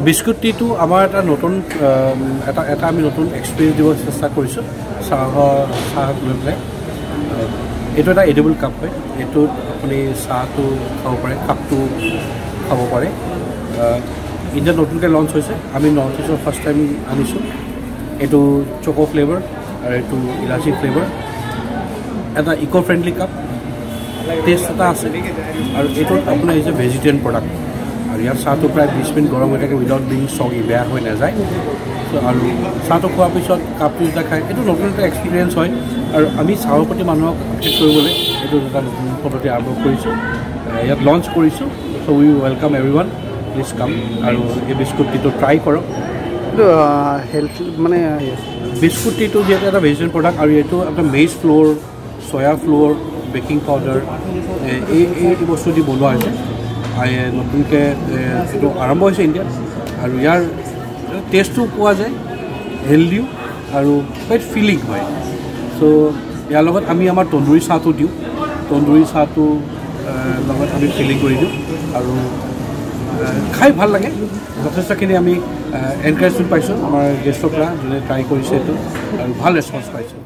Biscuit টিটো আমাৰ এটা নতুন এটা আমি নতুন এক্সপিৰিয়েঞ্চ দিব চেষ্টা কৰিছোঁ চাহ লৈ পেলাই এইটো এটা এডিবল কাপ হয় এইটোত আপুনি চাহটো খাব পাৰে কাপটো খাব পাৰে ইণ্ডিয়াত নতুনকৈ লঞ্চ হৈছে আমি নৰ্থ ইষ্টৰ ফাৰ্ষ্ট টাইম আনিছোঁ এইটো চকো ফ্লেভাৰ আৰু এইটো ইলাচি ফ্লেভাৰ এটা ইক' ফ্ৰেণ্ডলি কাপ টেষ্ট এটা আছে আৰু এইটোত আপোনাৰ হৈছে ভেজিটেৰিয়ান প্ৰডাক্ট আৰু ইয়াৰ চাহটো প্ৰায় 20 মিনিট গৰম হৈ থাকে উইদাউট বিং চগি বেয়া হৈ নাযায় আৰু চাহটো খোৱাৰ পিছত কাপটো যেতিয়া খায় এইটো নতুন এটা এক্সপিৰিয়েঞ্চ হয় আৰু আমি চাহৰ প্ৰতি মানুহক আপডেট কৰিবলৈ এইটো এটা নতুন পদ্ধতি আৰম্ভ কৰিছোঁ ইয়াত লঞ্চ কৰিছোঁ so' we welcome everyone please come আৰু এই বিস্কুট টিটো ট্ৰাই কৰক হেল্থ মানে বিস্কুট টিটো যিহেতু এটা ভেজিটেৰিয়ান প্ৰডাক্ট আৰু এইটো আপোনাৰ maize flour soya flour baking powder এই বস্তু দি বনোৱা হৈছে নতুনকৈ এইটো আৰম্ভ হৈছে ইণ্ডিয়াত আৰু ইয়াৰ টেষ্টটো পোৱা যায় হেল্ডিও আৰু কুৱাইট ফিলিং হয় চ' ইয়াৰ লগত আমি আমাৰ তন্দুৰী চাহটো দিওঁ তন্দুৰী চাহটো লগত আমি ফিলিং কৰি দিওঁ আৰু খাই ভাল লাগে যথেষ্টখিনি আমি এনকাৰেজমেণ্ট পাইছোঁ আমাৰ গেষ্টৰ পৰা যোনে ট্ৰাই কৰিছে এইটো আৰু ভাল ৰেচপন্স পাইছোঁ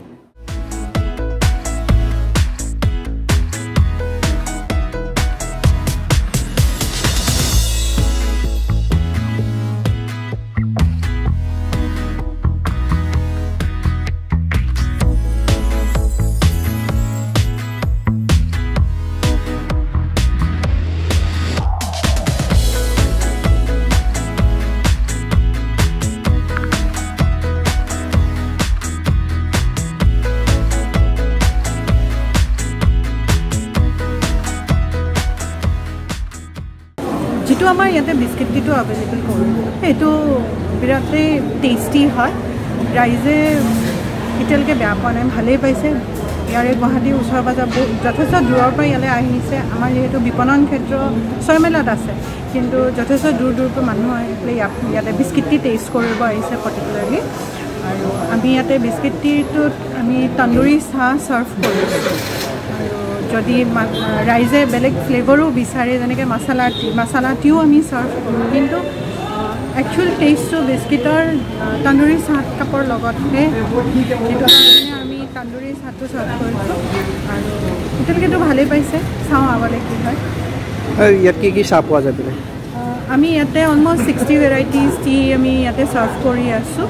যেটো আমাৰ ইয়াতে বিস্কিট টিটো এভেইলেবল কৰোঁ এইটো বিৰাটেই টেষ্টি হয় ৰাইজে এতিয়ালৈকে বেয়া পোৱা নাই ভালেই পাইছে ইয়াৰে গুৱাহাটীৰ ওচৰ পাজৰ যথেষ্ট দূৰৰ পৰা ইয়ালৈ আহিছে আমাৰ যিহেতু বিপণন ক্ষেত্ৰ ছয়মেলাত আছে কিন্তু যথেষ্ট দূৰ পৰা মানুহ আহি পেলাই ইয়াতে বিস্কিট টি টেষ্ট কৰিব আহিছে পাৰ্টিকুলাৰলি আৰু আমি ইয়াতে বিস্কিট টিটোত আমি তন্দুৰী চাহ ছাৰ্ভ কৰিছোঁ যদি ৰাইজে বেলেগ ফ্লেভাৰো বিচাৰে যেনেকৈ মছলা টিও আমি ছাৰ্ভ কৰোঁ কিন্তু একচুৱেল টেষ্টটো বিস্কিটৰ তন্দুৰী চাহ কাপৰ লগতহে সেইটো কাৰণে আমি তন্দুৰী চাহটো ছাৰ্ভ কৰিছোঁ আৰু এতিয়ালৈকেতো ভালেই পাইছে চাওঁ আগলৈ কি হয় ইয়াত কি চাহ পোৱা যায় বোলে আমি ইয়াতে অলমষ্ট 60 ভেৰাইটিজ টি আমি ইয়াতে ছাৰ্ভ কৰি আছোঁ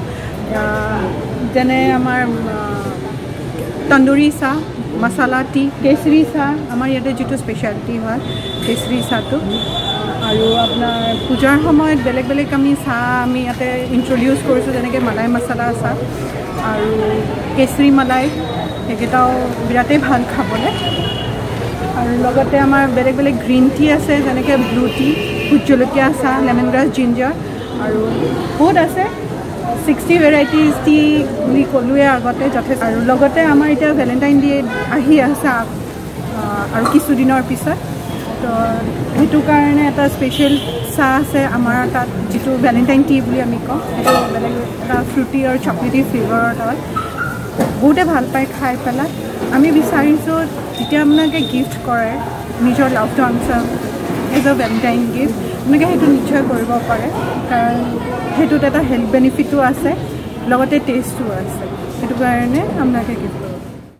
যেনে আমাৰ তন্দুৰী চাহ মছলা টি কেশৰী চাহ আমাৰ ইয়াতে যিটো স্পেচিয়েলিটি হয় কেশৰী চাহটো আৰু আপোনাৰ পূজাৰ সময়ত বেলেগ বেলেগ আমি চাহ আমি ইয়াতে ইন্ট্ৰডিউচ কৰিছোঁ যেনেকৈ মালাই মছলা চাহ আৰু কেশৰী মালাই সেইকেইটাও বিৰাটেই ভাল খাবলৈ আৰু লগতে আমাৰ বেলেগ বেলেগ গ্ৰীণ টি আছে যেনেকৈ ব্লু টি ভোট জলকীয়া চাহ লেমন গ্ৰাছ জিঞ্জাৰ আৰু বহুত আছে 60 ভেৰাইটিজ টি বুলি ক'লোৱে আগতে যথেষ্ট আৰু লগতে আমাৰ এতিয়া ভেলেণ্টাইন ডে আহি আছে আৰু কিছুদিনৰ পিছত তো সেইটো কাৰণে এটা স্পেচিয়েল চাহ আছে আমাৰ তাত যিটো ভেলেণ্টাইন টি বুলি আমি কওঁ সেইটো বেলেগ এটা ফ্ৰুটি আৰু চকলেটি ফ্লেভাৰৰ হয় বহুতে ভাল পায় খাই পেলাই আমি বিচাৰিছোঁ যেতিয়া আপোনালোকে গিফ্ট কৰে নিজৰ লাভটো আনচাৰ এজ এ ভেলেণ্টাইন গিফ্ট আপোনালোকে সেইটো নিশ্চয় কৰিব পাৰে কাৰণ সেইটোত এটা হেল্থ বেনিফিটো আছে লগতে টেষ্টো আছে সেইটো কাৰণে আপোনালোকে গিফ্ট কৰিব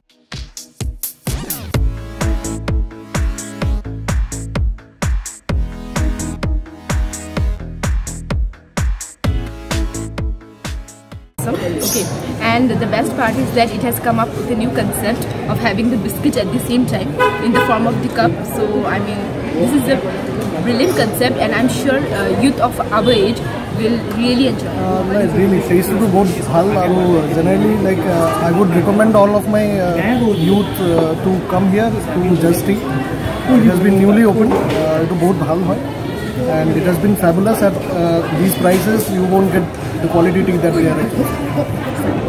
Okay, and the best part is that it has come up with a new concept of having the biscuit at the same time in the form of the cup. So I mean, this is a brilliant concept, and I'm sure youth of our age will really enjoy it. Really, taste to both bhal and generally like I would recommend all of my youth to come here to Just Tea. It has been newly opened to both bhal hoy, and it has been fabulous at these prices. You won't get the quality tea that we are expecting.